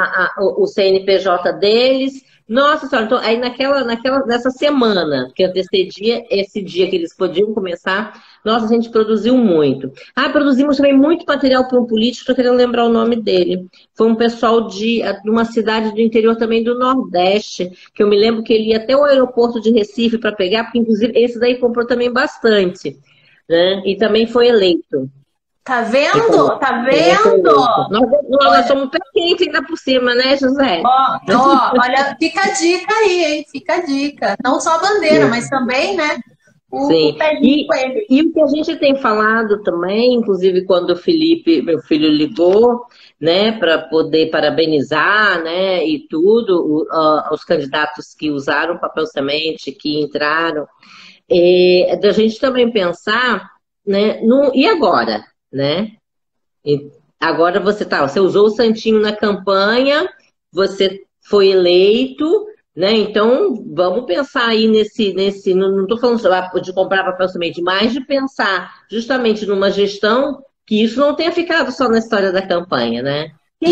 o CNPJ deles. Nossa senhora, então aí nessa semana que antecedia esse dia que eles podiam começar, nossa, a gente produziu muito. Produzimos também muito material para um político, estou querendo lembrar o nome dele. Foi um pessoal de uma cidade do interior também do Nordeste, que eu me lembro que ele ia até o aeroporto de Recife para pegar, porque inclusive esse daí comprou também bastante, né? E também foi eleito. Tá vendo? Tá vendo? Nós somos pé quente ainda por cima, né, José? Olha, fica a dica aí, hein? Fica a dica. Não só a bandeira, mas também, né? Sim. E o que a gente tem falado também, inclusive quando o Felipe, meu filho, ligou, né, para poder parabenizar, né, e tudo, os candidatos que usaram papel semente, que entraram, da gente também pensar, né, e agora? Né? Agora você usou o santinho na campanha, você foi eleito, né? Então vamos pensar aí não estou falando de comprar papel semente, mas de pensar justamente numa gestão que isso não tenha ficado só na história da campanha, né?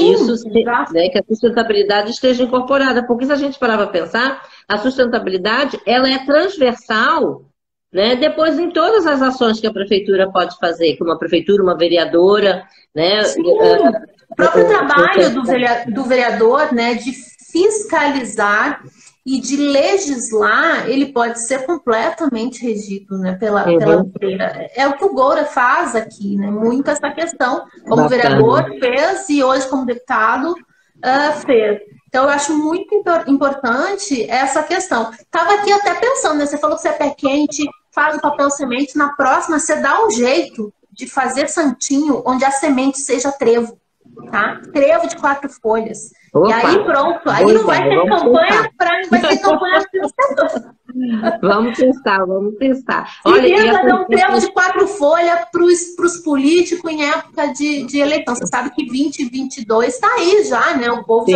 Né, que a sustentabilidade esteja incorporada, porque se a gente parar para pensar, a sustentabilidade ela é transversal, né? Depois, em todas as ações que a prefeitura pode fazer, que uma prefeitura, uma vereadora, né? Sim. O próprio trabalho do vereador, né, de fiscalizar e de legislar, ele pode ser completamente regido, né, pela bandeira. É o que o Goura faz aqui, né? Muito essa questão, como vereador fez e hoje como deputado fez. Então, eu acho muito importante essa questão. Estava aqui até pensando, né? Você falou que você é pé quente, faz o papel semente. Na próxima, você dá um jeito de fazer santinho onde a semente seja trevo, tá? Trevo de 4 folhas. Opa, e aí pronto. Aí não vai ter campanha vai ter campanha financiadora. Vamos testar. Queria fazer um trevo de 4 folhas para os políticos em época de eleição. Você sabe que 2022 está aí já, né? O povo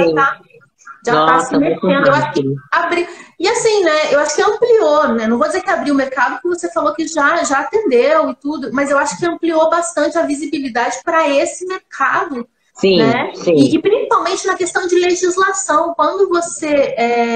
já está se mexendo. Eu acho que abriu. E assim, né? Eu acho que ampliou, né? Não vou dizer que abriu o mercado, porque você falou que já atendeu e tudo, mas eu acho que ampliou bastante a visibilidade para esse mercado. Sim, né? sim. E principalmente na questão de legislação. Quando você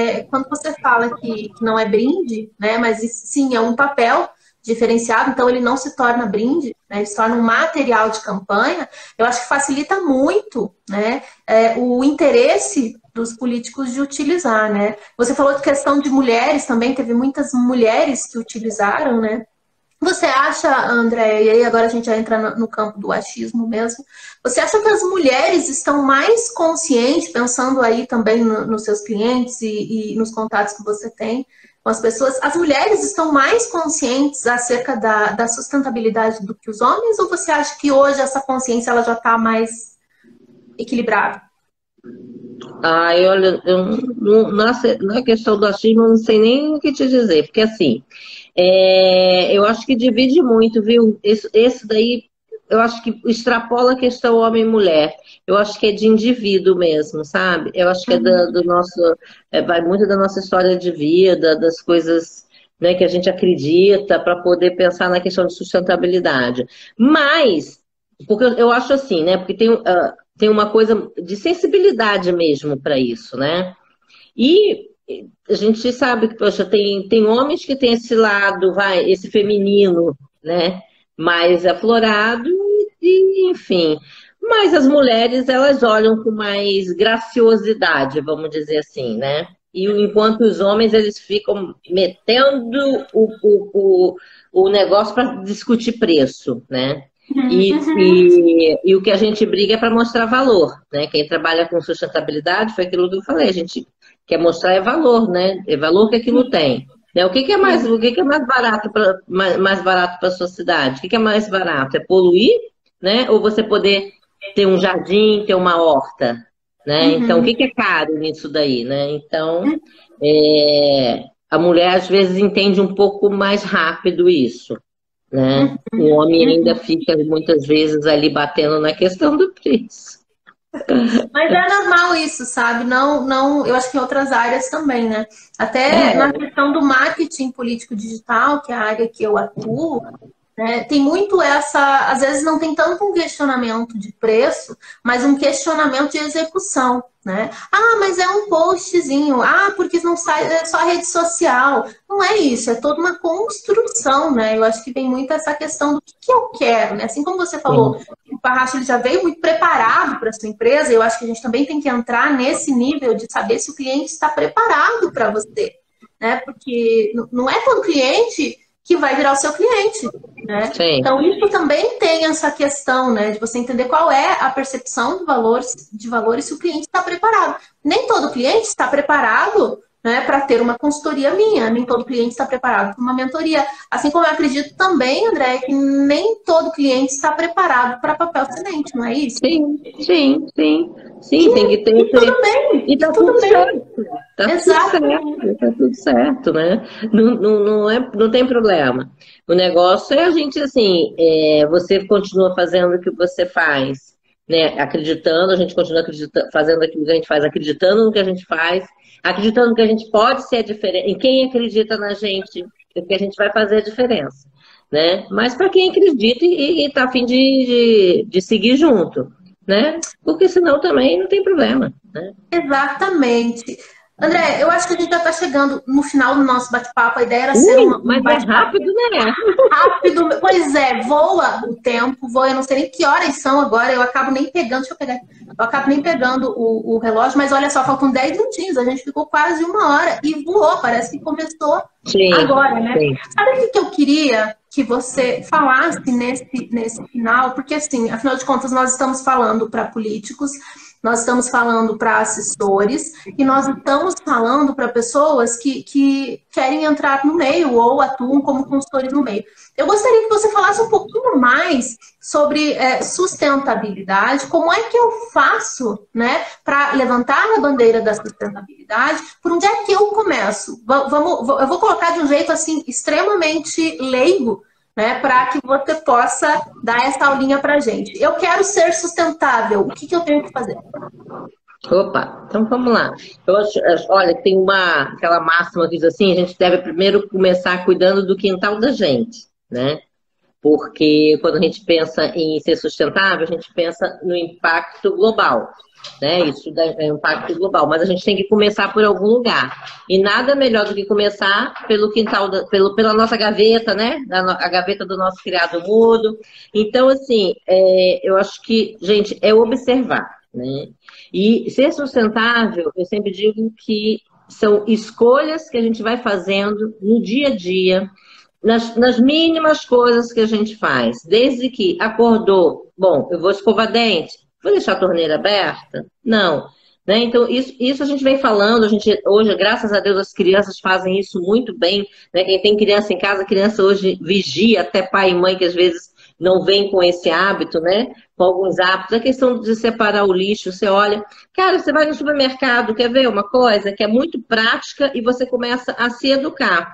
fala que não é brinde, né? Mas sim, é um papel diferenciado, então ele não se torna brinde, né? Ele se torna um material de campanha. Eu acho que facilita muito, né? O interesse dos políticos de utilizar, né? Você falou de questão de mulheres também, teve muitas mulheres que utilizaram, né? Você acha, André, e aí agora a gente já entra no campo do achismo mesmo, você acha que as mulheres estão mais conscientes, pensando aí também nos seus clientes e nos contatos que você tem, as pessoas. As mulheres estão mais conscientes acerca da sustentabilidade do que os homens? Ou você acha que hoje essa consciência ela já está mais equilibrada? Ai, olha, na questão do achismo, eu não sei nem o que te dizer, porque assim, eu acho que divide muito, viu? Esse daí, eu acho que extrapola a questão homem e mulher. Eu acho que é de indivíduo mesmo, sabe? Eu acho que é do nosso, vai muito da nossa história de vida, das coisas, né, que a gente acredita, para poder pensar na questão de sustentabilidade. Mas, porque eu acho assim, né? Porque tem uma coisa de sensibilidade mesmo para isso, né? E a gente sabe que, poxa, tem homens que têm esse lado, esse feminino, né? Mais aflorado, enfim. Mas as mulheres, elas olham com mais graciosidade, vamos dizer assim, né? E enquanto os homens, eles ficam metendo o negócio para discutir preço, né? E o que a gente briga é para mostrar valor, né? Quem trabalha com sustentabilidade, foi aquilo que eu falei, a gente quer mostrar valor, né? É valor que aquilo tem. Né? O que é mais barato mais barato para a sociedade? O que é mais barato? É poluir, né? Ou você poder ter um jardim, ter uma horta, né? Então, o que é caro nisso daí, né? Então, a mulher às vezes entende um pouco mais rápido isso, né? O homem ainda fica muitas vezes ali batendo na questão do preço. Mas é normal isso, sabe? Não, eu acho que em outras áreas também, né? Até na questão do marketing político digital, que é a área que eu atuo, né? Tem muito essa, às vezes não tem tanto um questionamento de preço, mas um questionamento de execução, né? Ah, mas é um postzinho. Ah, porque não sai, é só rede social. Não é isso, é toda uma construção, né? Eu acho que vem muito essa questão do que eu quero, né? Assim como você falou, o Parracho ele já veio muito preparado para a sua empresa, eu acho que a gente também tem que entrar nesse nível de saber se o cliente está preparado para você, né? Porque não é todo cliente que vai virar o seu cliente, né? Então, isso também tem essa questão, né? De você entender qual é a percepção de valores se o cliente está preparado. Nem todo cliente está preparado, né, para ter uma consultoria minha, nem todo cliente está preparado para uma mentoria. Assim como eu acredito também, André, que nem todo cliente está preparado para papel semente, não é isso? Sim, tem que ter. E tudo bem. E tá tudo certo. Tá tudo certo, né? Não tem problema. O negócio é a gente, assim, você continua fazendo o que você faz, né? Acreditando, a gente continua fazendo aquilo que a gente faz, acreditando no que a gente faz, acreditando que a gente pode ser a diferença. E quem acredita na gente, que a gente vai fazer a diferença, né? Mas para quem acredita e está a fim de seguir junto, né? Porque senão também não tem problema, né? Exatamente. André, eu acho que a gente já está chegando no final do nosso bate-papo. A ideia era ser um bate-papo rápido, né? Rápido. Pois é, voa o tempo, voa. Eu não sei nem que horas são agora. Eu acabo nem pegando, deixa eu pegar. Eu acabo nem pegando o relógio, mas olha só, faltam 10 minutinhos. A gente ficou quase 1 hora e voou. Parece que começou agora, né? Sim. Sabe o que eu queria que você falasse nesse final? Porque, assim, afinal de contas, nós estamos falando para políticos, nós estamos falando para assessores e nós estamos falando para pessoas que querem entrar no meio ou atuam como consultores no meio. Eu gostaria que você falasse um pouquinho mais sobre sustentabilidade, como é que eu faço, né, para levantar a bandeira da sustentabilidade, por onde é que eu começo? Eu vou colocar de um jeito assim extremamente leigo, né, para que você possa dar essa aulinha para a gente. Eu quero ser sustentável, o que eu tenho que fazer? Opa, então vamos lá. Olha, tem aquela máxima que diz assim, a gente deve primeiro começar cuidando do quintal da gente, né? Porque quando a gente pensa em ser sustentável, a gente pensa no impacto global, né? Isso é impacto global, mas a gente tem que começar por algum lugar. E nada melhor do que começar pelo quintal, pela nossa gaveta, né? A gaveta do nosso criado mudo. Então, assim, eu acho que, gente, é observar, né? E ser sustentável, eu sempre digo que são escolhas que a gente vai fazendo no dia a dia, nas mínimas coisas que a gente faz. Desde que acordou, bom, eu vou escovar dente, vou deixar a torneira aberta? Não. Né? Então, isso a gente vem falando, hoje, graças a Deus, as crianças fazem isso muito bem. Né? Quem tem criança em casa, a criança hoje vigia, até pai e mãe que às vezes não vem com esse hábito, né? Com alguns hábitos. A questão de separar o lixo, você olha, cara, você vai no supermercado, quer ver uma coisa que é muito prática e você começa a se educar.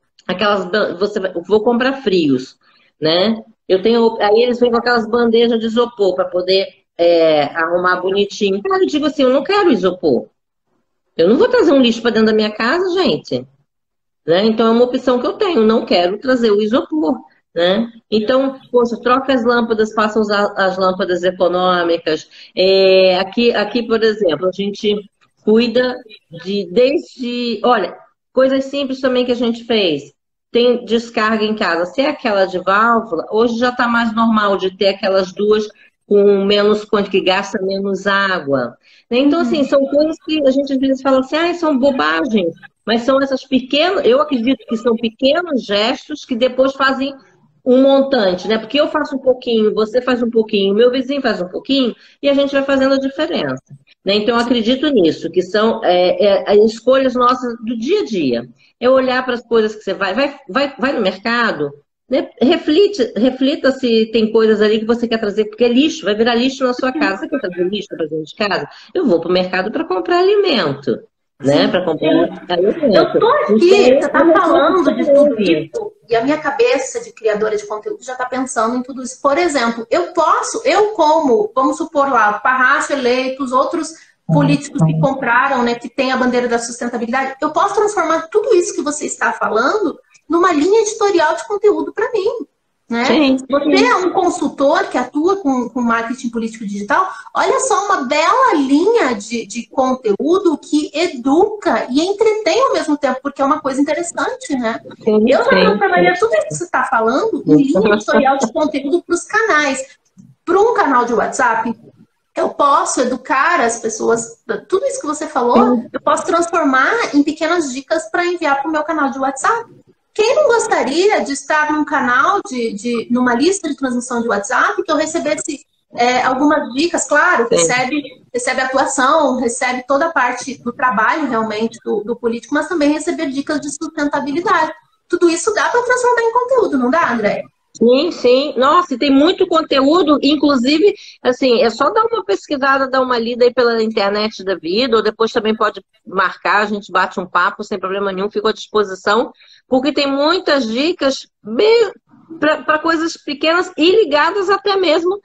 Vou comprar frios, né? Aí eles vêm com aquelas bandejas de isopor para poder arrumar bonitinho. Cara, eu digo assim, eu não quero isopor. Eu não vou trazer um lixo para dentro da minha casa, gente. Né? Então é uma opção que eu tenho, não quero trazer o isopor. Né? Então, poxa, troca as lâmpadas, passa a usar as lâmpadas econômicas. Aqui, por exemplo, a gente cuida olha, coisas simples também que a gente fez. Tem descarga em casa. Se é aquela de válvula, hoje já está mais normal de ter aquelas duas com menos que gasta menos água. Né? Então, assim, são coisas que a gente às vezes fala assim, são bobagens, mas são essas pequenas, eu acredito que são pequenos gestos que depois fazem um montante, né? Porque eu faço um pouquinho, você faz um pouquinho, meu vizinho faz um pouquinho, e a gente vai fazendo a diferença. Né? Então, eu acredito nisso, que são as escolhas nossas do dia a dia. É olhar para as coisas que você vai no mercado, né? Reflita se tem coisas ali que você quer trazer, porque é lixo, vai virar lixo na sua casa. Você quer trazer lixo para dentro de casa? Eu vou para o mercado para comprar alimento. Né? Para comprar alimento. Eu tô aqui, você está falando de tudo isso, e a minha cabeça de criadora de conteúdo já está pensando em tudo isso. Por exemplo, eu como, vamos supor lá, o Parracho eleito, os outros políticos que compraram, né, que tem a bandeira da sustentabilidade, eu posso transformar tudo isso que você está falando numa linha editorial de conteúdo para mim. Né? Sim. Você é um consultor que atua com marketing político digital, olha só uma bela linha de conteúdo que educa e entretém ao mesmo tempo, porque é uma coisa interessante, né? Eu já transformaria tudo isso que você está falando em linha editorial de conteúdo para os canais. Para um canal de WhatsApp, eu posso educar as pessoas, tudo isso que você falou, eu posso transformar em pequenas dicas para enviar para o meu canal de WhatsApp. Quem não gostaria de estar num canal, numa lista de transmissão de WhatsApp, que eu recebesse algumas dicas, claro, recebe atuação, recebe toda a parte do trabalho realmente do político, mas também receber dicas de sustentabilidade. Tudo isso dá para transformar em conteúdo, não dá, André? Sim, sim. Nossa, e tem muito conteúdo, inclusive, assim, é só dar uma pesquisada, dar uma lida aí pela internet da vida, ou depois também pode marcar, a gente bate um papo sem problema nenhum, fico à disposição, porque tem muitas dicas para coisas pequenas e ligadas até mesmo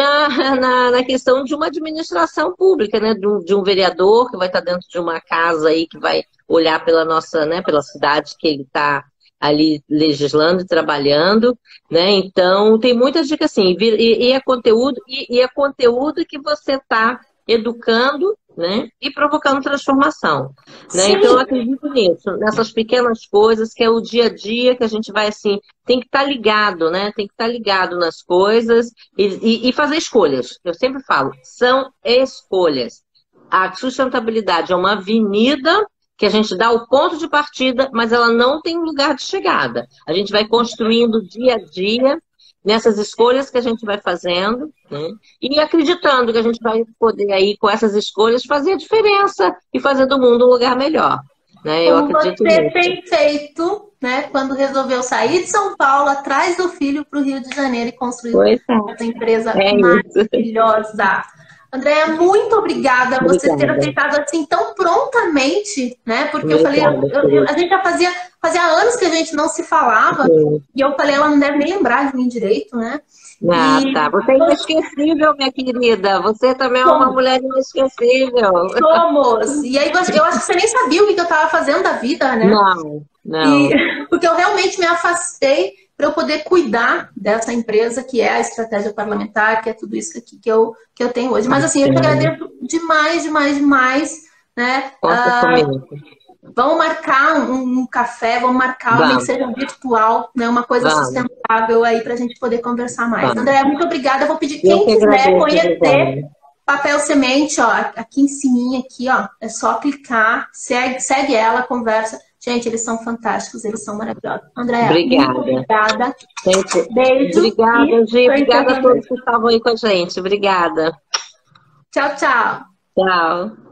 na questão de uma administração pública, né? De um vereador que vai estar dentro de uma casa aí, que vai olhar pela nossa, né, pela cidade que ele está ali legislando e trabalhando, né? Então, tem muitas dicas assim, e é conteúdo que você está educando, né? E provocando transformação. Né? Então, eu acredito nisso, nessas pequenas coisas, que é o dia a dia, que a gente vai assim, tem que estar ligado, né? Tem que estar ligado nas coisas e fazer escolhas. Eu sempre falo, são escolhas. A sustentabilidade é uma avenida que a gente dá o ponto de partida, mas ela não tem lugar de chegada. A gente vai construindo dia a dia nessas escolhas que a gente vai fazendo, né? E acreditando que a gente vai poder aí, com essas escolhas, fazer a diferença e fazer do mundo um lugar melhor. Né? Eu acredito você nisso. tem feito, né, quando resolveu sair de São Paulo, atrás do filho, para o Rio de Janeiro e construir essa empresa maravilhosa. Andréa, muito obrigada por você ter aceitado assim tão prontamente, né? Porque eu falei, a gente já fazia anos que a gente não se falava, e eu falei, ela não deve nem lembrar de mim direito, né? Tá. Você é inesquecível, minha querida. Você também é uma mulher inesquecível. Somos. E aí, eu acho que você nem sabia o que eu estava fazendo da vida, né? Não. Porque eu realmente me afastei para eu poder cuidar dessa empresa que é a estratégia parlamentar, que é tudo isso aqui que eu tenho hoje. Mas assim, eu te agradeço demais, né? Vamos marcar um café, vamos marcar nem que seja virtual, né? Uma coisa sustentável aí para a gente poder conversar mais. Andréa, muito obrigada. Eu vou pedir quem quiser conhecer Papel Semente, ó, aqui em cima, aqui, ó, é só clicar, segue ela, conversa. Gente, eles são fantásticos, eles são maravilhosos. Andréa, muito obrigada. Gente, beijo. Obrigada, Gi. Obrigada a todos que estavam aí com a gente. Obrigada. Tchau, tchau. Tchau.